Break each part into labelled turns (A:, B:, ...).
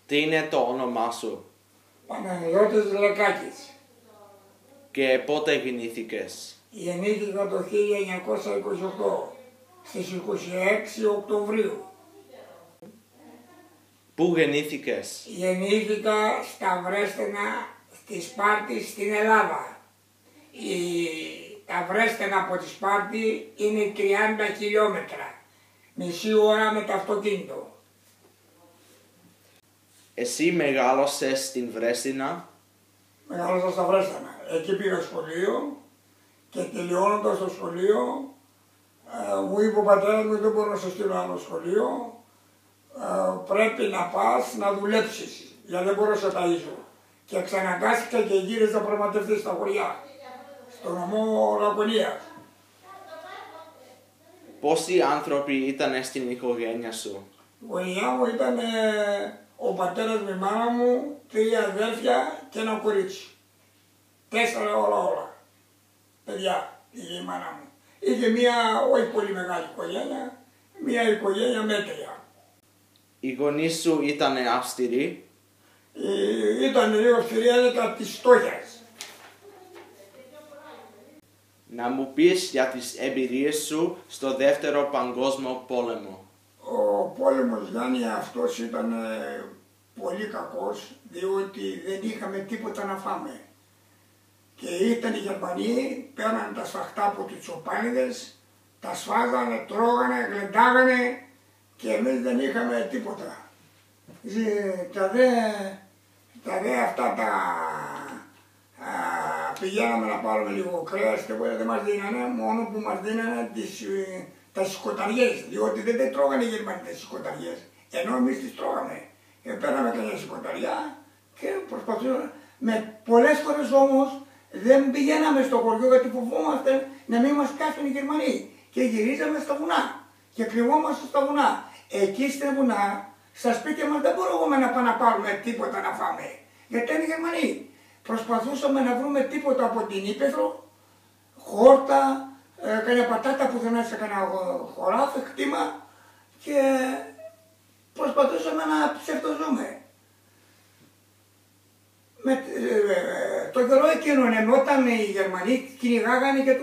A: Τι είναι το όνομά σου?
B: Peter Lekakis.
A: Και πότε γεννήθηκες?
B: Γεννήθηκα το 1928, στις 26 Οκτωβρίου.
A: Πού γεννήθηκες?
B: Γεννήθηκα στα Βρέστενα, στη Σπάρτη, στην Ελλάδα. Τα Βρέστενα από τη Σπάρτη είναι 30 χιλιόμετρα, μισή ώρα με το αυτοκίνητο.
A: Εσύ μεγάλωσες στην Βρέστινα?
B: Μεγάλωσα στα Βρέστενα. Εκεί πήγα σχολείο και τελειώνοντας το σχολείο μου είπε ο πατέρας μου: δεν μπορώ να σε στείλω άλλο σχολείο, πρέπει να πας να δουλέψεις, γιατί δεν μπορώ να σε ταΐζω. Και ξαναγκάστηκα και γύριζα πραγματευτή στα χωριά, στο νομό Λακωνίας.
A: Πόσοι άνθρωποι ήταν στην οικογένεια σου?
B: Η οικογένειά μου ήταν ο πατέρας με η μάνα μου, 3 αδέρφια και ένα κορίτσι. 4 όλα. Παιδιά, είχε η μάνα μου. Είχε μια όχι πολύ μεγάλη οικογένεια, μια οικογένεια μέτρια.
A: Οι γονείς σου ήταν αυστηροί?
B: Ήταν λίγο αυστηροί, έλεγα της φτώχειας.
A: Να μου πεις για τις εμπειρίες σου στο Δεύτερο Παγκόσμιο Πόλεμο.
B: Ο πόλεμος, Γιάννη, αυτός ήταν πολύ κακός, διότι δεν είχαμε τίποτα να φάμε. Και ήταν οι Γερμανοί, πέραν τα σφαχτά από τους τσοπάνιδες, τα σφάζανε, τρώγανε, γλεντάγανε και εμείς δεν είχαμε τίποτα. Τα δε αυτά πηγαίναμε να πάρουμε λίγο κρέας και δεν μας δίνανε, μόνο που μας δίνανε τα σκοταριές, διότι δεν τρώγανε οι Γερμανοί τις σκοταριές, ενώ εμείς τις τρώγαμε. Παίρναμε καμιά σκοταριά και προσπαθούσαμε. Με πολλές φορές όμως δεν πηγαίναμε στο χωριό γιατί φοβόμαστε να μην μας πιάσουν οι Γερμανοί. Και γυρίζαμε στα βουνά και κρυβόμαστε στα βουνά. Εκεί στα βουνά, στα σπίτια μας δεν μπορούμε να πάμε να πάρουμε τίποτα να φάμε, γιατί είναι οι Γερμανοί. Προσπαθούσαμε να βρούμε τίποτα από την ύπαιθρο, χόρτα, κανένα πατάτα που δεν σε κανένα χωράφι, χτήμα και προσπαθούσαμε να ψευτοζούμε. Το καιρό εκείνον, όταν οι Γερμανοί κυνηγάγανε και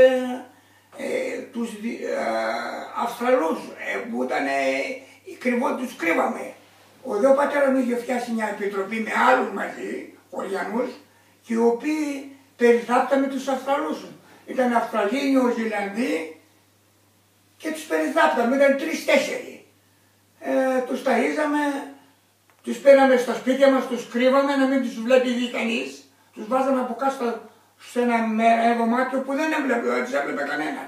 B: τους Αυστραλούς που ήταν τους κρύβαμε. Ο δε ο πατέρας μου είχε φτιάσει μια επιτροπή με άλλους μαζί, χωριανούς, και οι οποίοι περιθάπταμε τους Αυστραλούς. Ήταν Αυστραλοί, Νεοζηλανδοί και τους περιθάπταμε, ήταν 3-4. Τους ταΐζαμε, τους πήραμε στα σπίτια μας, τους κρύβαμε να μην τους βλέπει δει κανείς. Τους βάζαμε από κάτω σε ένα δωμάτιο που δεν τους έβλεπε κανένας.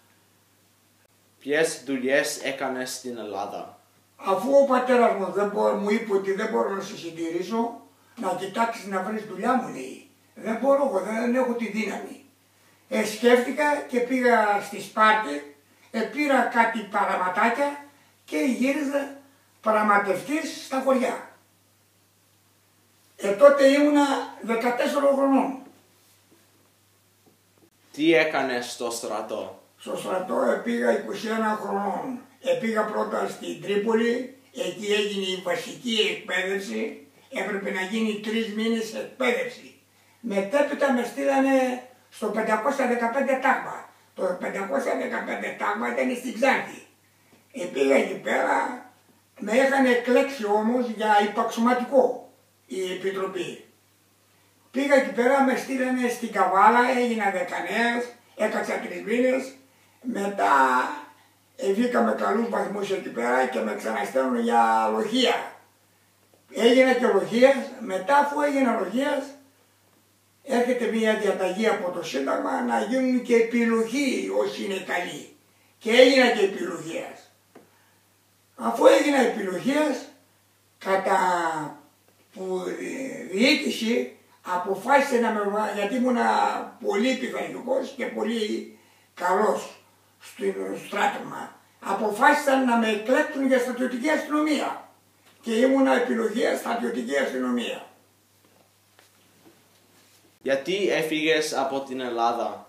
A: Ποιες δουλειές έκανες στην Ελλάδα?
B: Αφού ο πατέρας μου είπε ότι δεν μπορώ να σε συντηρήσω, να κοιτάξεις να βρεις δουλειά, μου λέει. Δεν μπορώ, εγώ δεν έχω τη δύναμη. Σκέφτηκα και πήγα στη Σπάρτη, πήρα κάτι παραματάκια και γύριζα πραγματευτής στα χωριά. Τότε ήμουνα 14 χρονών.
A: Τι έκανες στο στρατό?
B: Στο στρατό πήγα 21 χρονών. Πήγα πρώτα στην Τρίπολη, εκεί έγινε η βασική εκπαίδευση, έπρεπε να γίνει 3 μήνες εκπαίδευση. Μετέπειτα με στείλανε στο 515 τάγμα. Το 515 τάγμα ήταν στην Ξάνθη. Πήγα εκεί πέρα, με είχαν εκλέξει όμως για υπαξιωματικό η επιτροπή. Πήγα εκεί πέρα, με στείλανε στην Καβάλα, έγινα δεκανέας, έκατσα 3 μήνες, μετά βγήκα με καλούς βαθμούς εκεί πέρα και με ξαναστέλνουν για λοχεία. Έγινα και λοχείας, μετά αφού έγινα λοχείας, έρχεται μια διαταγή από το Σύνταγμα να γίνουν και επιλογοί όσοι είναι καλοί. Και έγινα και επιλογίας. Αφού έγινα επιλογίας, κατά που διοίκηση αποφάσισε να με βάλει, γιατί ήμουνα πολύ πειθαρχικός και πολύ καλός στο στράτευμα, αποφάσισαν να με εκλέξουν για στρατιωτική αστυνομία και ήμουνα επιλογία στρατιωτική αστυνομία.
A: Γιατί έφυγες από την Ελλάδα?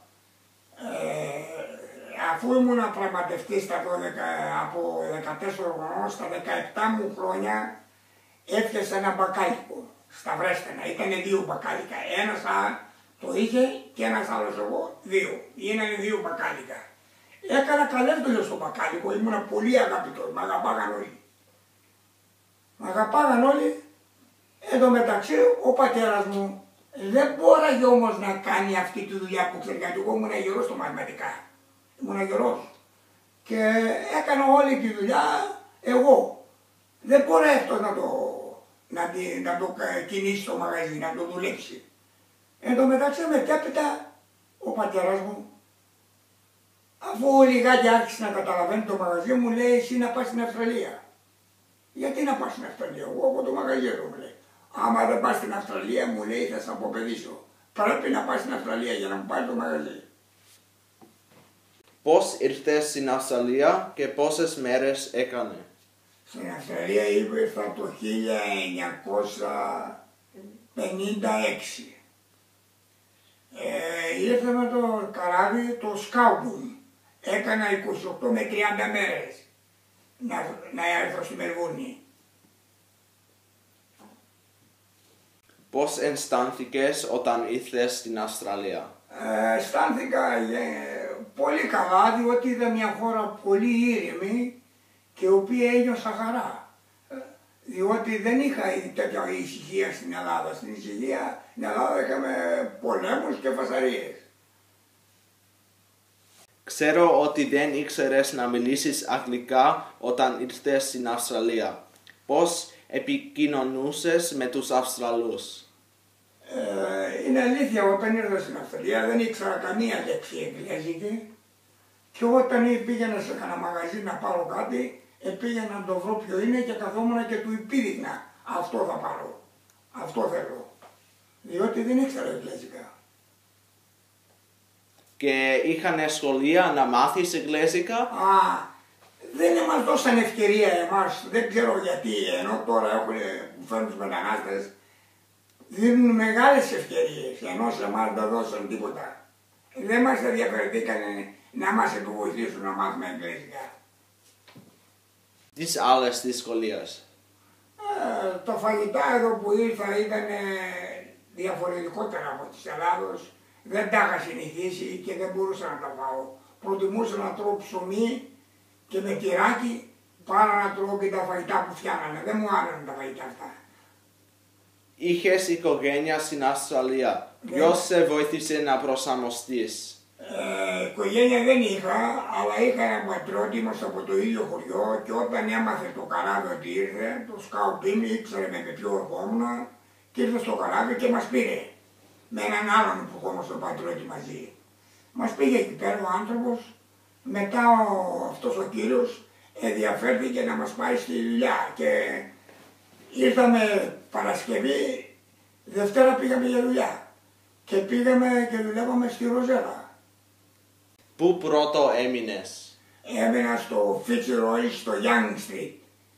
B: Αφού ήμουνα πραγματευτής από 14 χρονών, στα 17 μου χρόνια έφτιασε ένα μπακάλικο στα Βρέστενα. Ήτανε 2 μπακάλικα. Ένας το είχε και ένας άλλος εγώ 2. Γίνανε 2 μπακάλικα. Έκανα καλές δουλειές στο μπακάλικο, ήμουνα πολύ αγαπητός, μ' αγαπάγαν όλοι. Μ' αγαπάγαν όλοι. Εν τω μεταξύ ο πατέρας μου δεν μπόραγε όμως να κάνει αυτή τη δουλειά που ξέρει, γιατί εγώ ήμουν γερός στο μαθηματικά. Ήμουν γερός. Και έκανα όλη τη δουλειά εγώ. Δεν μπορεί αυτός να το κινήσει το μαγαζί, να το δουλέψει. Εν τω μεταξύ μετέπειτα ο πατέρας μου, αφού λιγάκι άρχισε να καταλαβαίνει το μαγαζί, μου λέει εσύ να πας στην Αυστραλία. Γιατί να πας στην Αυστραλία, εγώ από το μαγαζί μου λέει. Άμα δεν πας στην Αυστραλία, μου λέει, θα σε αποπαιδίσω. Πρέπει να πας στην Αυστραλία για να μου πάρει το μαγαζί.
A: Πώς ήρθες στην Αυστραλία και πόσες μέρες έκανε?
B: Στην Αυστραλία ήρθα το 1956. Ήρθα με το καράβι το Σκάουμπουν. Έκανα 28 με 30 μέρες να έρθω στη Μελβούρνη.
A: Πώς αισθάνθηκες όταν ήρθες στην Αυστραλία?
B: Αισθάνθηκα πολύ καλά, διότι είδα μια χώρα πολύ ήρεμη και η οποία ένιωσα χαρά. Διότι δεν είχα τέτοια ησυχία στην Ελλάδα. Στην Ελλάδα είχαμε πολέμους και φασαρίες.
A: Ξέρω ότι δεν ήξερες να μιλήσεις αγγλικά όταν ήρθες στην Αυστραλία. Πώς επικοινωνούσες με τους Αυστραλούς?
B: Είναι αλήθεια, όταν ήρθα στην Αυστραλία δεν ήξερα καμία λέξη εγγλέζικη και όταν πήγαινα σε κανένα μαγαζί να πάρω κάτι, πήγαινα να το βρω ποιο είναι και καθόμουν και του υπήρχνα. Αυτό θα πάρω, αυτό θέλω, διότι δεν ήξερα εγγλέζικα.
A: Και είχανε σχολεία να μάθεις εγγλέζικα?
B: Δεν μας δώσαν ευκαιρία εμάς, δεν ξέρω γιατί, ενώ τώρα που φέρνουν τους μετανάστες, δίνουν μεγάλες ευκαιρίες, ενώ σε εμάς δεν δώσαν τίποτα. Δεν μας ενδιαφερθήκανε να μας επιβοηθήσουν να μάθουμε εγγλέζικα.
A: Τις άλλες δυσκολίες?
B: Τα φαγητά εδώ που ήρθα ήταν διαφορετικότερα από της Ελλάδος. Δεν τα είχα συνηθίσει και δεν μπορούσα να τα φάω. Προτιμούσα να τρώω ψωμί και με τυράκι παρά να τρώω και τα φαγητά που φτιάνανε. Δεν μου άρεσαν τα φαγητά αυτά.
A: Είχες οικογένεια στην Αυστραλία. Ποιος σε βοήθησε να προσαρμοστείς?
B: Οικογένεια δεν είχα, αλλά είχα ένα πατρότη, είμαστε από το ίδιο χωριό και όταν έμαθε το καράβι ότι ήρθε, το Σκάουμπιν ήξερε με ποιο ερχόμουν και ήρθε στο καράβι και μας πήρε. Με έναν άλλον που ερχόμαστε το πατρότη μαζί. Μας πήγε εκεί πέρα ο άνθρωπος, μετά αυτός ο κύριος ενδιαφέρθηκε να μας πάει στη δουλειά και ήρθαμε Παρασκευή, Δευτέρα πήγαμε για δουλειά και πήγαμε και δουλεύαμε στη Ροζέρα.
A: Πού πρώτο έμεινες?
B: Έμεινα στο Fitzroy στο Young Street.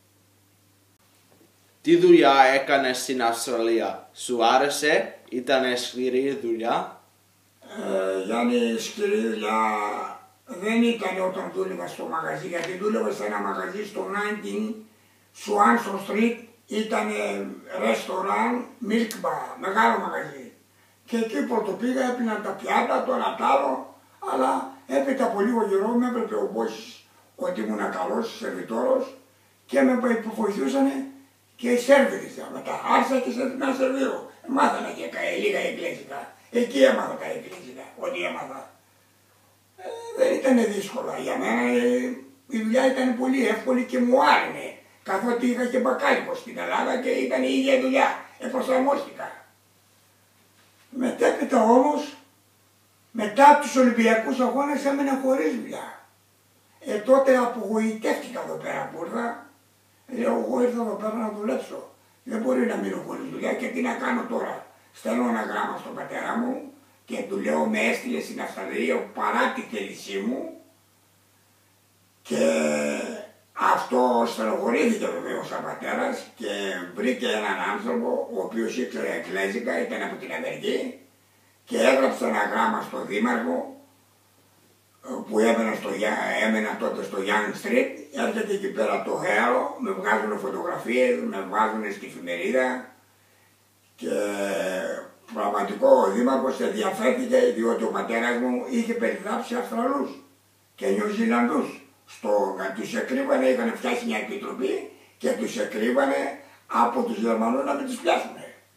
A: Τι δουλειά έκανες στην Αυστραλία? Σου άρεσε? Ήτανε σκληρή δουλειά?
B: Γιάννη, σκληρή δουλειά δεν ήταν όταν δούλευα στο μαγαζί, γιατί δούλευα σε ένα μαγαζί στο 19 Swanson Street, ήταν restaurant, milk bar, μεγάλο μαγαζί. Και εκεί πρώτο πήγα, έπιναν τα πιάτα, το ένα τ' άλλο, αλλά έπειτα από λίγο καιρό με έπρεπε ο μπόσης ότι ήμουν καλός σερβιτόρος και με βοηθούσανε και σερβιριζα. Μετά άρχισα και να σερβίρω. Μάθανα και λίγα εγγλέζικα. Εκεί έμαθα τα εγγλέζικα, ό,τι έμαθα. Δεν ήταν δύσκολα. Για μένα η δουλειά ήταν πολύ εύκολη και μου άρεσε. Καθότι είχα και μπακάλικο στην Ελλάδα και ήταν η ίδια δουλειά. Προσαρμόστηκα. Μετέπειτα όμως, μετά από τους Ολυμπιακούς Αγώνες έμενα χωρίς δουλειά. Τότε απογοητεύτηκα εδώ πέρα που ήρθα. Λέω, εγώ ήρθα εδώ πέρα να δουλέψω. Δεν μπορεί να μείνω χωρίς δουλειά και τι να κάνω τώρα. Στέλνω ένα γράμμα στον πατέρα μου και του λέω με έστειλε στην Αυστραλία παρά τη θέλησή μου και αυτό στενοχωρήθηκε βεβαίως ο πατέρας και βρήκε έναν άνθρωπο ο οποίος ήξερε εγγλέζικα, ήταν από την Αμερική και έγραψε ένα γράμμα στον δήμαρχο που έμενα τότε στο Young Street, έρχεται εκεί πέρα το Hero, με βγάζουν φωτογραφίες, με βάζουν στη εφημερίδα και πραγματικό ο Δήμαρχος ενδιαφέρθηκε διότι ο πατέρας μου είχε περιγράψει Αυστραλούς και Νιουζιλανδούς. Τους εκρύβανε, είχαν φτιάξει μια επιτροπή και τους εκρύβανε από τους Γερμανούς να μην τους πιάσουν.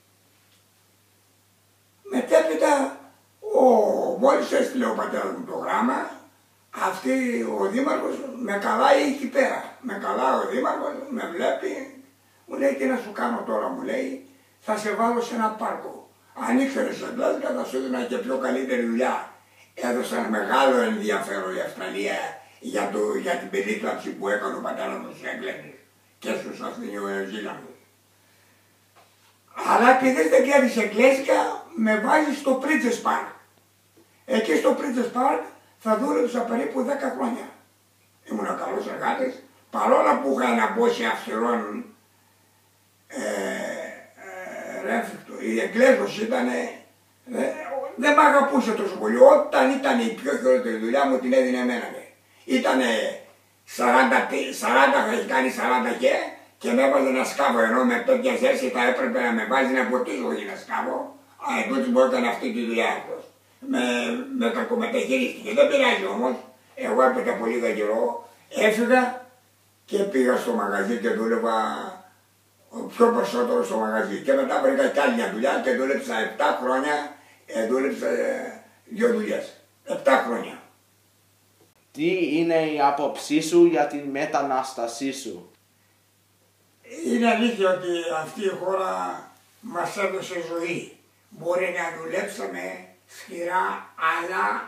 B: Μετέπειτα, μόλις έστειλε ο πατέρας μου το γράμμα, ο Δήμαρχος με καλάει εκεί πέρα. Με καλάει ο Δήμαρχος, με βλέπει, μου λέει τι να σου κάνω τώρα, μου λέει, θα σε βάλω σε ένα πάρκο. Αν ήξερες εγγλέζικα θα σου έδινα και πιο καλύτερη δουλειά. Έδωσαν μεγάλο ενδιαφέρον η Αυστραλία για την περίκλαψη που έκανε ο πατέρας μου στους Εγγλέζους και στους Νεοζήλανδους. Αλλά επειδή δεν ξέρεις εγγλέζικα, με βάζει στο Princess Park. Εκεί στο Princess Park θα δούλεψα περίπου 10 χρόνια. Ήμουν καλός εργάτης, παρόλα που είχα ένα μπόσι αυστηρών ρεύστο. Η Εγγλέζος ήτανε, δεν μ' αγαπούσε τόσο πολύ. Όταν ήταν η πιο χειρότερη δουλειά μου την έδινε εμένα. Ήτανε 40 είχα κάνει 40 και με έβαζε ένα σκάβο, ενώ με τέτοια ζέση θα έπρεπε να με βάζει να ποτίζω για ένα σκάβο. Εντούτοις μου έκανε αυτή τη δουλειά αυτός. Με κακομεταχειρίστηκε. Δεν πειράζει όμως. Εγώ έπειτα από λίγα καιρό έφυγα και πήγα στο μαγαζί και δούλευα πιο περισσότερο στο μαγαζί. Και μετά βρήκα κι άλλη μια δουλειά και δούλεψα 7 χρόνια. Δούλεψα 2 δουλειές. 7 χρόνια.
A: Τι είναι η άποψή σου για την μετανάστασή σου?
B: Είναι αλήθεια ότι αυτή η χώρα μας έδωσε ζωή. Μπορεί να δουλέψαμε σκληρά, αλλά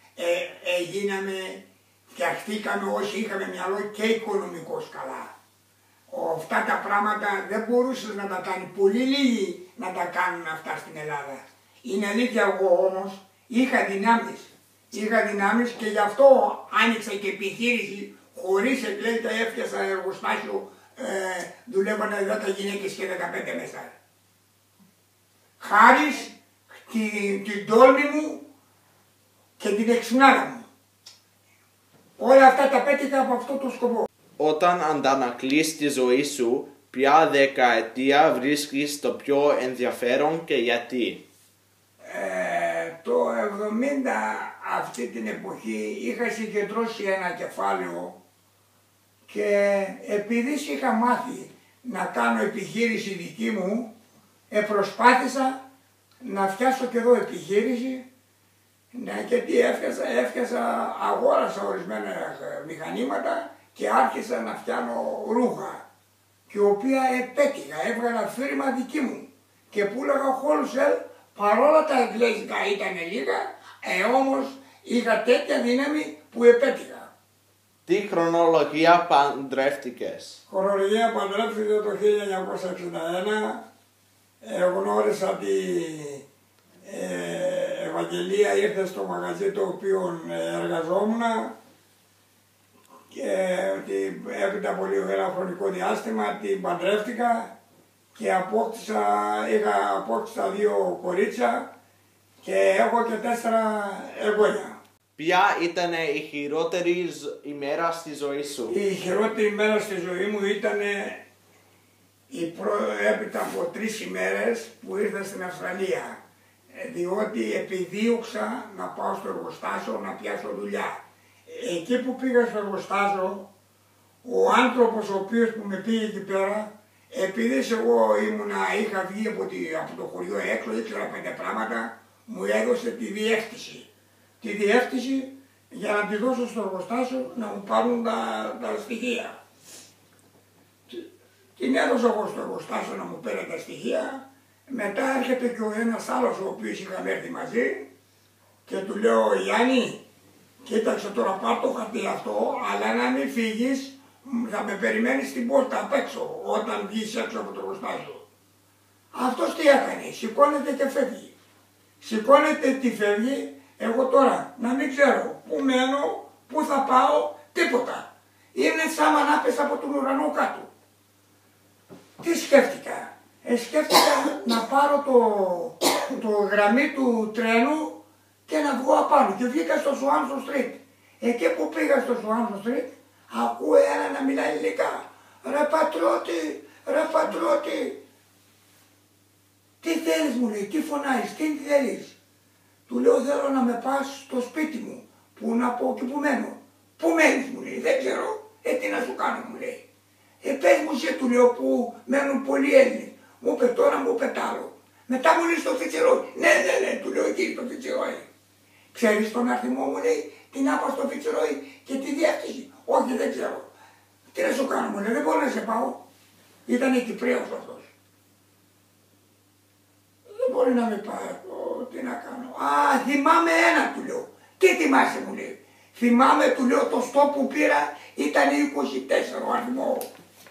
B: φτιαχτήκαμε όσοι είχαμε μυαλό και οικονομικός καλά. Αυτά τα πράγματα δεν μπορούσες να τα κάνει, πολύ λίγοι να τα κάνουν αυτά στην Ελλάδα. Είναι αλήθεια, εγώ όμως είχα δυνάμεις. Είχα δυνάμεις και γι' αυτό άνοιξα και επιχείρηση χωρίς εγγλέζικα, έφτιασα εργοστάσιο, δουλεύανε 10 γυναίκες και 15 μέσα. Χάρη την τόλμη μου και την εξυπνάδα μου. Όλα αυτά τα πέτυχα από αυτό το σκοπό.
A: Όταν αντανακλείς τη ζωή σου, ποια δεκαετία βρίσκεις το πιο ενδιαφέρον και γιατί?
B: Το 70 αυτή την εποχή είχα συγκεντρώσει ένα κεφάλαιο και επειδή είχα μάθει να κάνω επιχείρηση δική μου, προσπάθησα να φτιάσω και εδώ επιχείρηση, και τι αγόρασα ορισμένα μηχανήματα και άρχισα να φτιάνω ρούχα, και οποία επέτυχα, έβγαλα φίρμα δική μου και πούλαγα wholesale, παρόλα τα εγγλέζικα ήταν λίγα, όμως είχα τέτοια δύναμη που επέτυχα.
A: Τι χρονολογία παντρεύτηκες?
B: Χρονολογία παντρεύτηκα το 1961, γνώρισα τη Ευαγγελία, ήρθε στο μαγαζί το οποίο εργαζόμουν και έπειτα από λίγο ένα χρονικό διάστημα την παντρεύτηκα και απόκτησα 2 κορίτσια και έχω και 4 εγγόνια.
A: Ποια ήταν η χειρότερη ημέρα στη ζωή σου?
B: Η χειρότερη ημέρα στη ζωή μου ήταν έπειτα από 3 ημέρες που ήρθα στην Αυστραλία, διότι επιδίωξα να πάω στο εργοστάσιο να πιάσω δουλειά. Εκεί που πήγα στο εργοστάσιο, ο άνθρωπος ο οποίος που με πήγε εκεί πέρα, επειδή εγώ είχα βγει από το χωριό έξω, ήξερα 5 πράγματα, μου έδωσε τη διεύθυνση. Τη διεύθυνση για να τη δώσω στο εργοστάσιο να μου πάρουν τα στοιχεία. Την έδωσα εγώ στο εργοστάσιο να μου παίρνει τα στοιχεία. Μετά έρχεται και ένας άλλος ο οποίος είχαμε έρθει μαζί και του λέω, Γιάννη, κοίταξε τώρα, πάρ' το χαρτί αυτό, αλλά να μην φύγεις, θα με περιμένεις στην πόρτα απ' έξω, όταν βγεις έξω από το εργοστάσιο. Αυτός τι έκανε, σηκώνεται και φεύγει. Σηκώνεται, τι φεύγει, εγώ τώρα να μην ξέρω πού μένω, πού θα πάω, τίποτα. Είναι σαν να πέσα από τον ουρανό κάτω. Τι σκέφτηκα? Σκέφτηκα να πάρω το γραμμή του τρένου και να βγω απάνω και βγήκα στο Σουάνσο Street. Εκεί που πήγα στο Σουάμσο Street, ακούω ένα να μιλάει ελληνικά. Ρε πατρότη, τι θέλεις μου λέει, τι φωνάζεις, τι θέλεις. Του λέω θέλω να με πας στο σπίτι μου, που να πω και που μένω. Πού μένεις μου λέει, δεν ξέρω, τι να σου κάνω μου λέει. Πες μου σε του λέω που μένουν πολλοί Έλληνες. Μου είπε τώρα, μου είπε τ' άλλο. Μετά μου λέει στο Φιτσερόι. Ναι, του λέω εκεί στο Φιτσερόι. Ξέρεις τον αριθμό μου λέει, την άπα στο Φιτσερόι και τη διεύθυνση. Όχι δεν ξέρω. Τι να σου κάνω μου λέει, δεν μπορώ να σε πάω. Ήτανε Κυπρέος αυτός. Δεν μπορεί να με πάει, τι να κάνω. Α, θυμάμαι ένα του λέω. Τι θυμάσαι μου λέει. Θυμάμαι του λέω το στόπ που πήρα ήταν 24 ο αριθμός.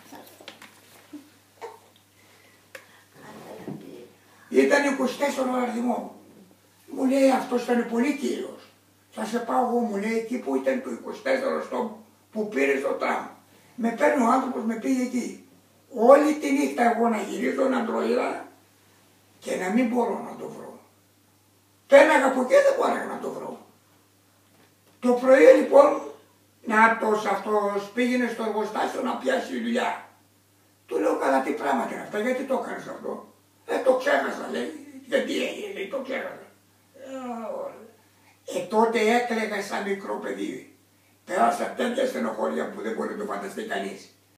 B: Ήταν 24 ο αριθμό. Μου λέει αυτός ήταν πολύ κύριος. Θα σε πάω εγώ μου λέει εκεί που ήταν το 24 στόπ που πήρε στο τραμ. Με παίρνει ο άνθρωπος, με πήγε εκεί. Όλη τη νύχτα εγώ να γυρίζω να το είδα και να μην μπορώ να το βρω. Πέναγα από εκεί, δεν μπορούσα να το βρω. Το πρωί λοιπόν, νάτος αυτός πήγαινε στο εργοστάσιο να πιάσει δουλειά. Του λέω καλά τι πράγματα είναι αυτά, γιατί το έκανες αυτό. Το ξέχασα λέει, γιατί έγινε, λέει, το ξέχασα. Τότε έκλαιγα σαν μικρό παιδί. Πέρασα τέτοια στενοχώρια που δεν μπορεί να το φανταστεί κανείς.